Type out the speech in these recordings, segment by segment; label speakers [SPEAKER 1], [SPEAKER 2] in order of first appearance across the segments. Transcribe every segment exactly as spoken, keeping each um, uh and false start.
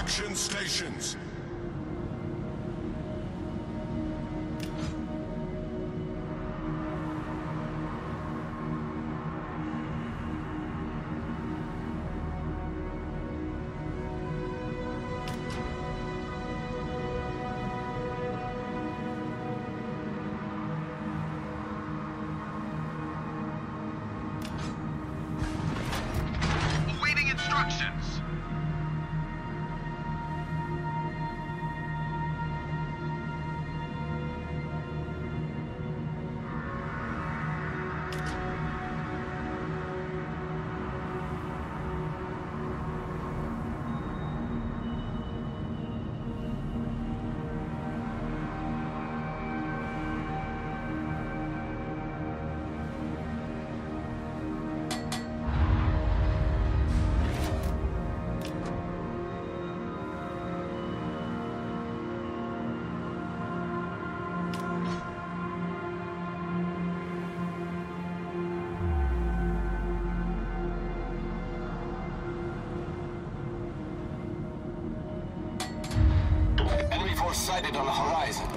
[SPEAKER 1] Extraction stations.
[SPEAKER 2] Awaiting instructions.
[SPEAKER 3] Enemy force sighted on the horizon.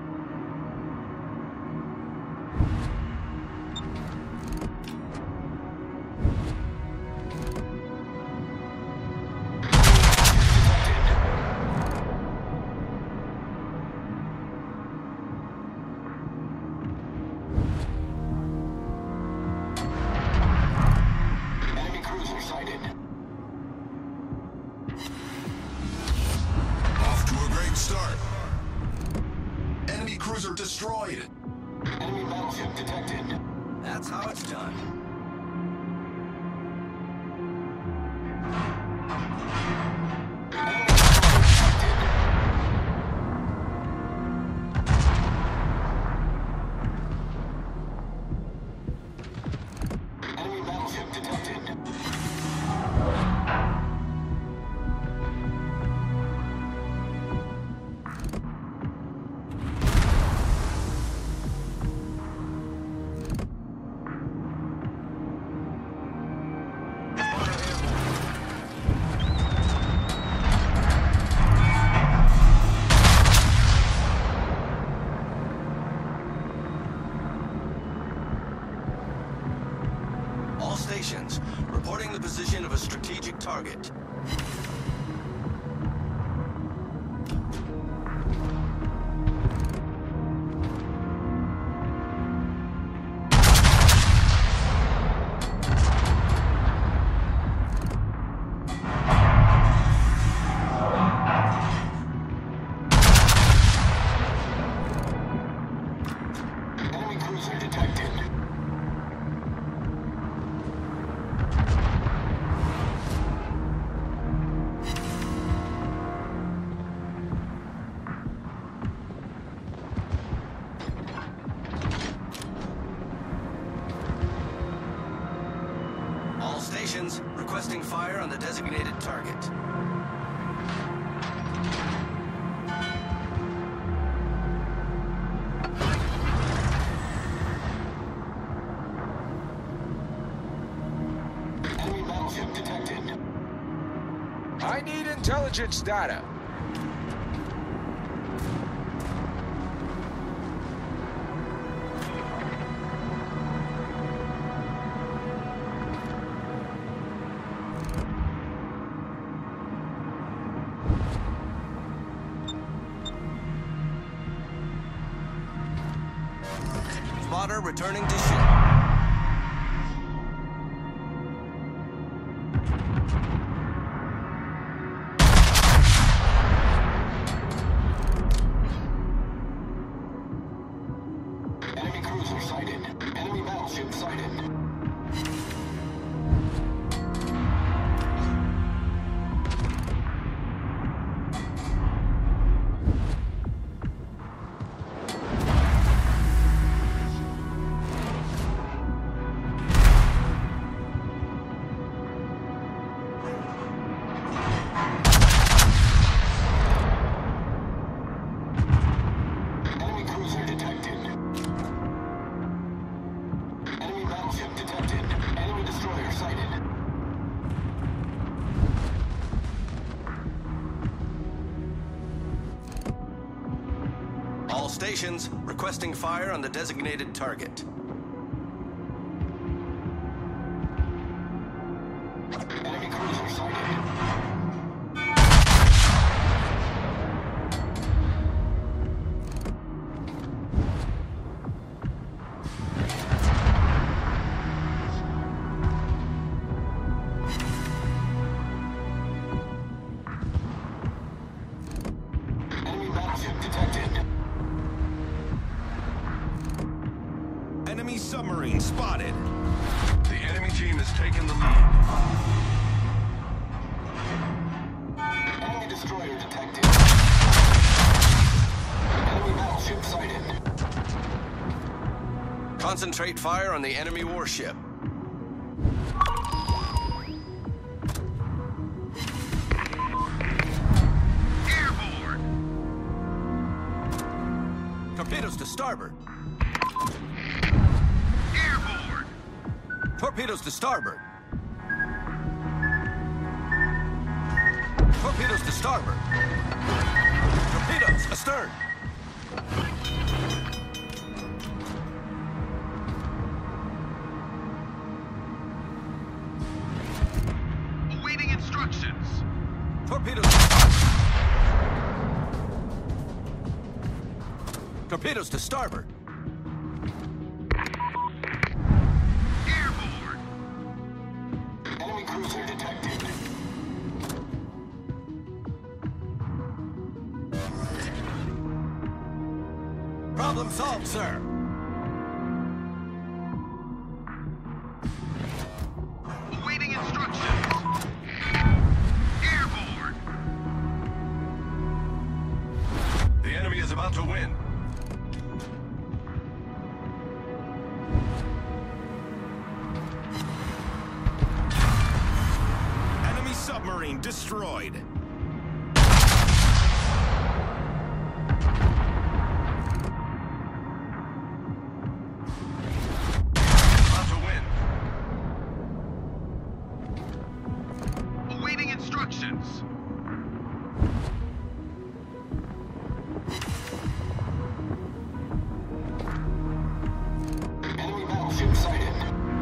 [SPEAKER 3] Enemy cruiser sighted.
[SPEAKER 1] Off to a great start. Enemy cruiser destroyed.
[SPEAKER 3] Enemy battleship detected.
[SPEAKER 4] That's how it's done.
[SPEAKER 3] Enemy battleship detected.
[SPEAKER 4] All stations, reporting the position of a strategic target.
[SPEAKER 3] Enemy cruiser detected.
[SPEAKER 4] All stations, requesting fire on the designated target.
[SPEAKER 3] Enemy battleship detected.
[SPEAKER 5] I need intelligence data.
[SPEAKER 4] Spotter returning to ship.
[SPEAKER 3] Enemy cruiser sighted. Enemy battleship sighted.
[SPEAKER 4] stations, requesting fire on the designated target.
[SPEAKER 3] Enemy cruiser sighted. Enemy battleship detected.
[SPEAKER 2] Enemy submarine spotted.
[SPEAKER 1] The enemy team has taken the lead.
[SPEAKER 3] Enemy destroyer detected. Enemy battleship sighted.
[SPEAKER 4] Concentrate fire on the enemy warship.
[SPEAKER 2] Airborne.
[SPEAKER 4] Torpedoes to starboard.
[SPEAKER 2] Airborne.
[SPEAKER 4] Torpedoes to starboard. Torpedoes to starboard. Torpedoes astern.
[SPEAKER 2] Awaiting instructions.
[SPEAKER 4] Torpedoes to starboard. Torpedoes to starboard.
[SPEAKER 2] Airborne.
[SPEAKER 3] Enemy cruiser detected.
[SPEAKER 4] Problem solved, sir.
[SPEAKER 2] Awaiting instructions. Airborne.
[SPEAKER 1] The enemy is about to win.
[SPEAKER 2] Enemy submarine destroyed.
[SPEAKER 1] About to win.
[SPEAKER 2] Awaiting instructions.
[SPEAKER 3] Enemy battleship sighted.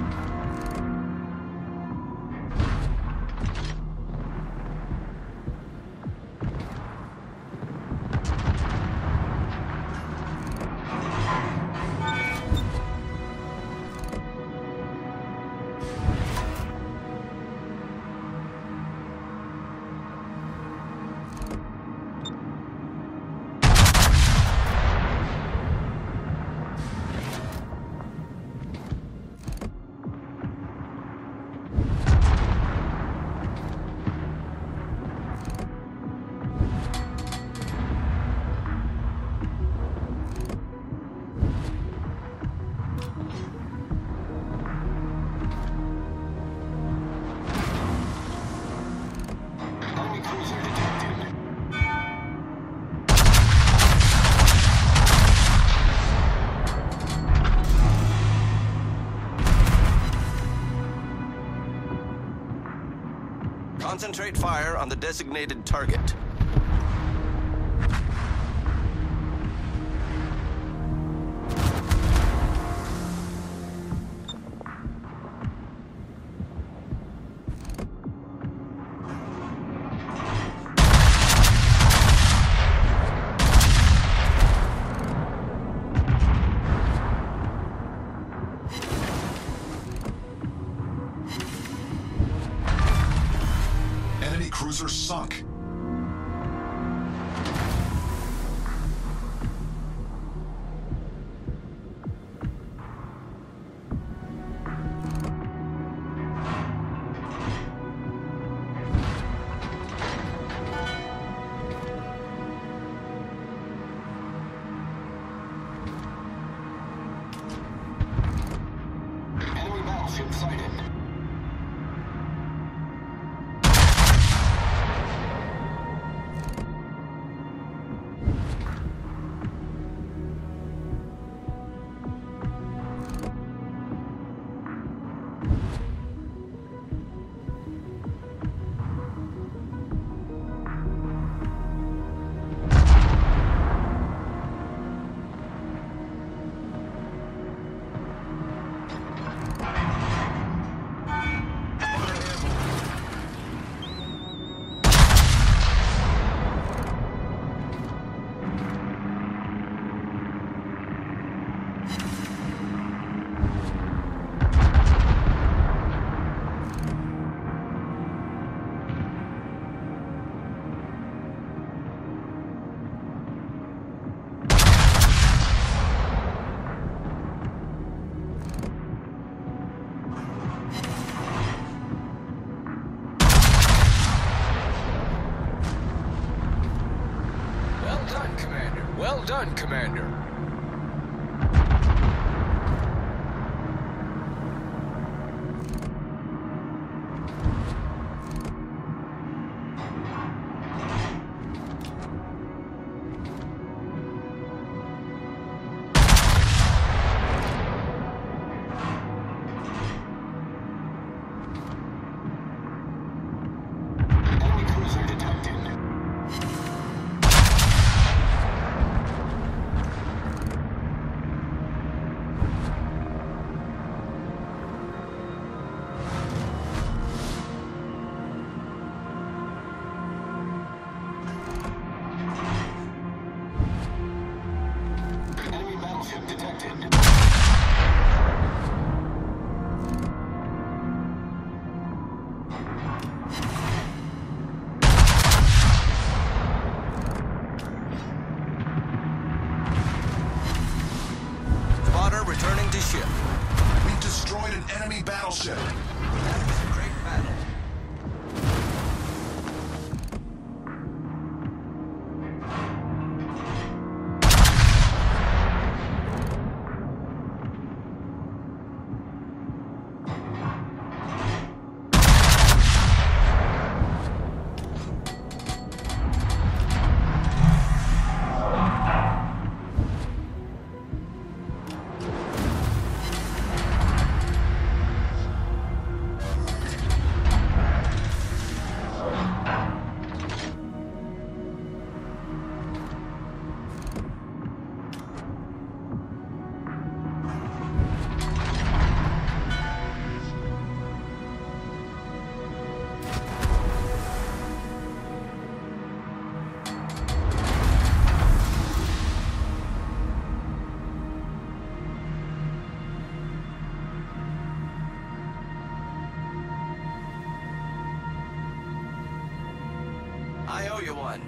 [SPEAKER 3] Enemy cruiser detected.
[SPEAKER 4] Concentrate fire on the designated target.
[SPEAKER 1] Enemy cruiser sunk.
[SPEAKER 3] Enemy battleship sighted.
[SPEAKER 5] done, Commander.
[SPEAKER 3] Enemy cruiser detected. Enemy battleship detected.
[SPEAKER 4] Spotter returning to ship.
[SPEAKER 1] We've destroyed an enemy battleship.
[SPEAKER 4] That was a great battle. I owe you one.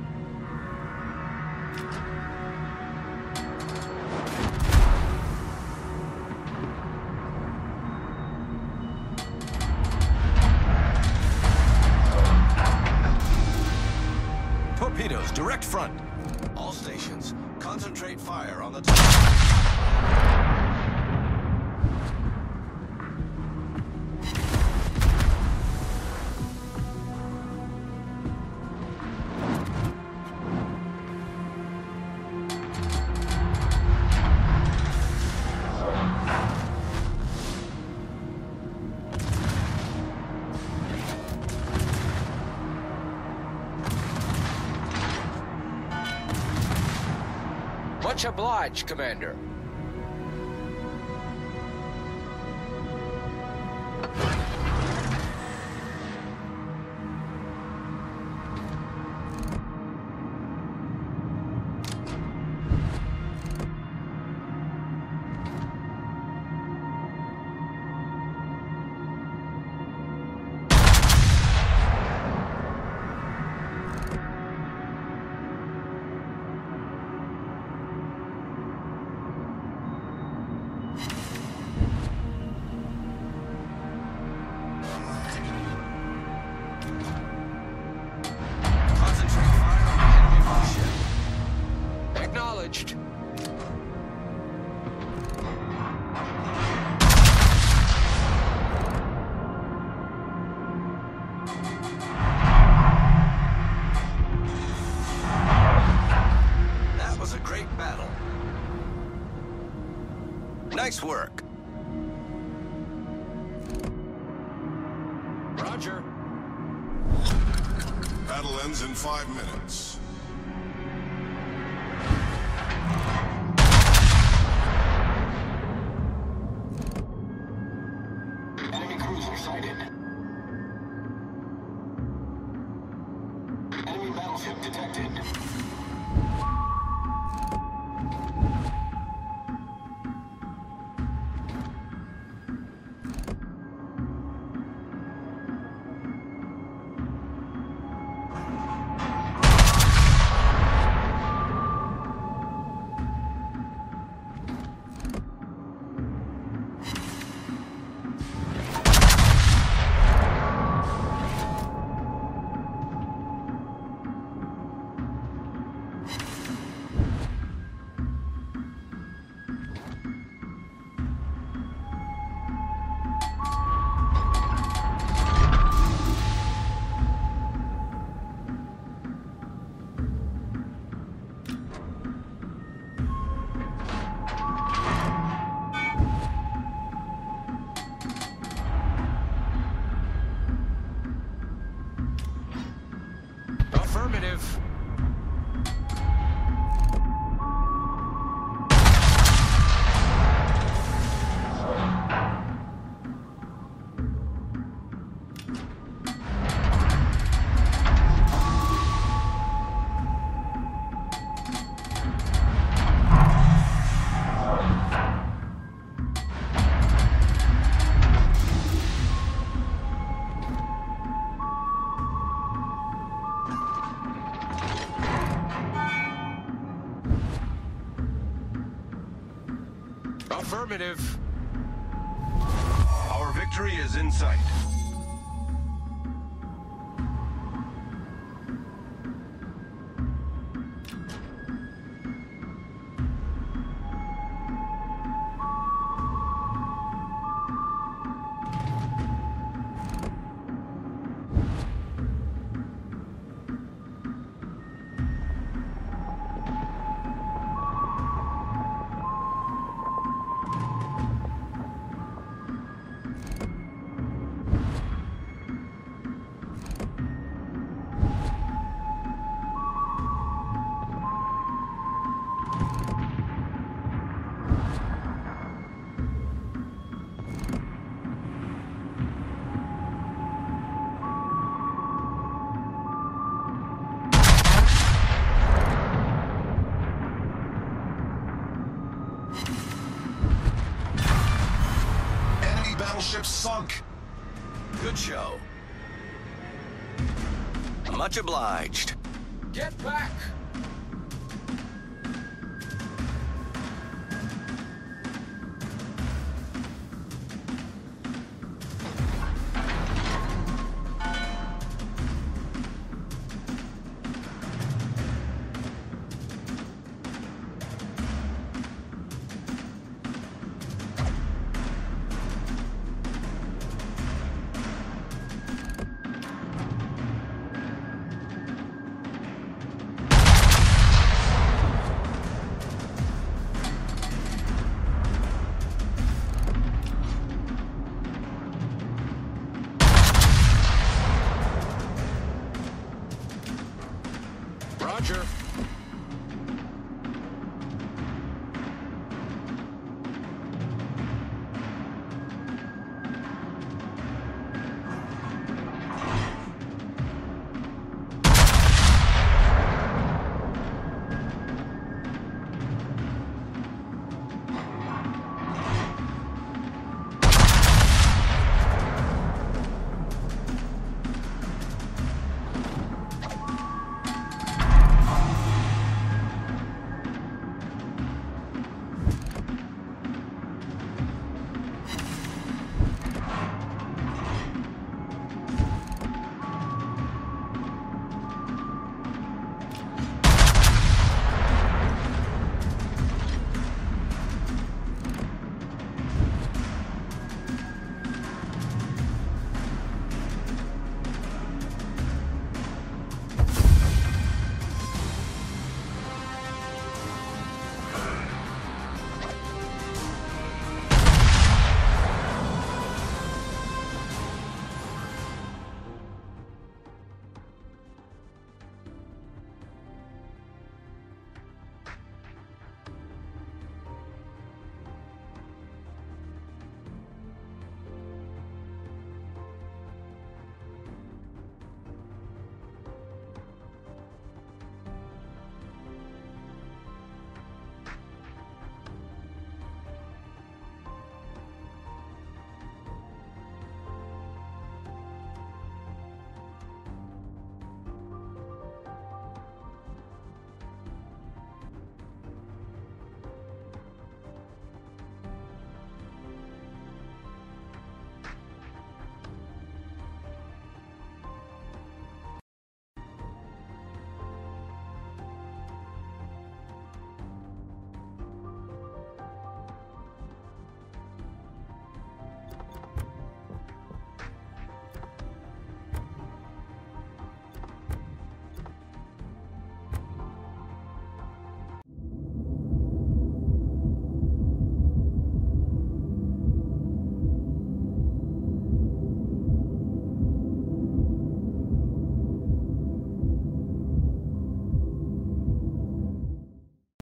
[SPEAKER 4] Torpedoes, direct front. All stations, concentrate fire on the target.
[SPEAKER 5] Much obliged, Commander.
[SPEAKER 4] Concentrate fire on the enemy warship.
[SPEAKER 5] Acknowledged.
[SPEAKER 4] That was a great battle. Nice work.
[SPEAKER 5] Roger.
[SPEAKER 1] Battle ends in five minutes.
[SPEAKER 3] Enemy cruiser sighted. Enemy battleship detected.
[SPEAKER 5] Affirmative. Affirmative.
[SPEAKER 1] Our victory is in sight. Battleship sunk.
[SPEAKER 4] Good show. Much obliged.
[SPEAKER 5] Get back!